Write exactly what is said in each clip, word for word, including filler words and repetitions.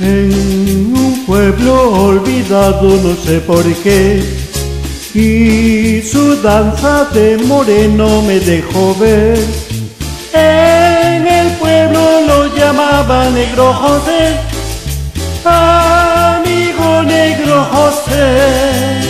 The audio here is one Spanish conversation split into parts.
En un pueblo olvidado, no sé por qué, y su danza de moreno me dejó ver. En el pueblo lo llamaban Negro José, amigo Negro José.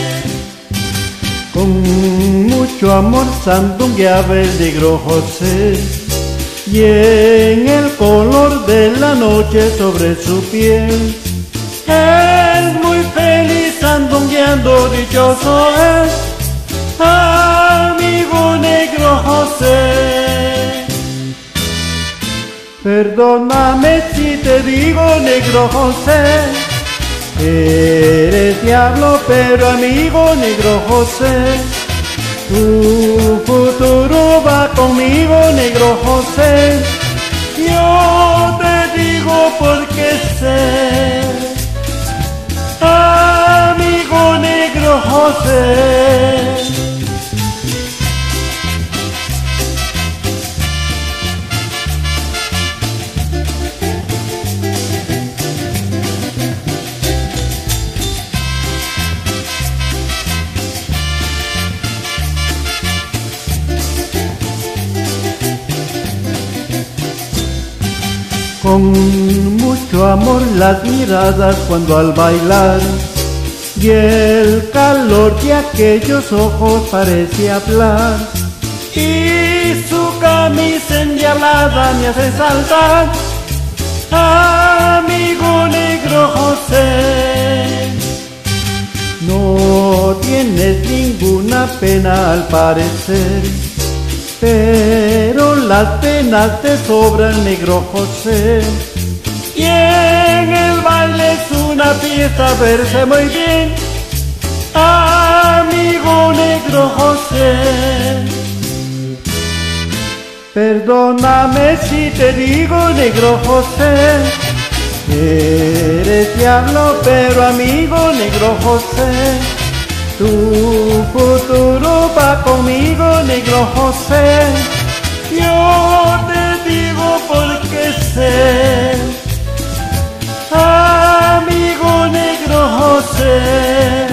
Con mucho amor sandungueaba el Negro José, y en el color de la noche sobre su piel, él muy feliz sandungueando dichoso es, amigo Negro José. Perdóname si te digo, Negro José, eres diablo pero amigo Negro José. Tu futuro va conmigo, Negro José. Yo te digo porque sé, amigo Negro José. Con mucho amor las miradas cuando al bailar, y el calor de aquellos ojos parecía hablar, y su camisa endiablada me hace saltar, amigo Negro José. No tienes ninguna pena al parecer, pero las penas te sobran, Negro José. Y en el baile es una fiesta verse muy bien, amigo Negro José. Perdóname si te digo, Negro José, eres diablo pero amigo Negro José. Tu futuro va conmigo, Negro José. Yo te digo porque sé, amigo Negro José.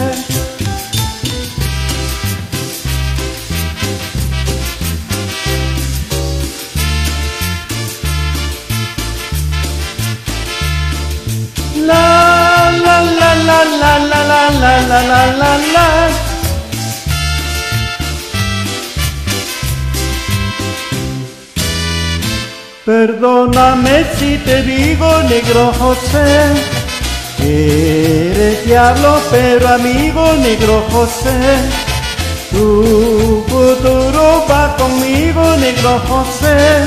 La la la la la la la la la la la la. Perdóname si te digo, Negro José, eres diablo pero amigo Negro José. Tu futuro va conmigo, Negro José.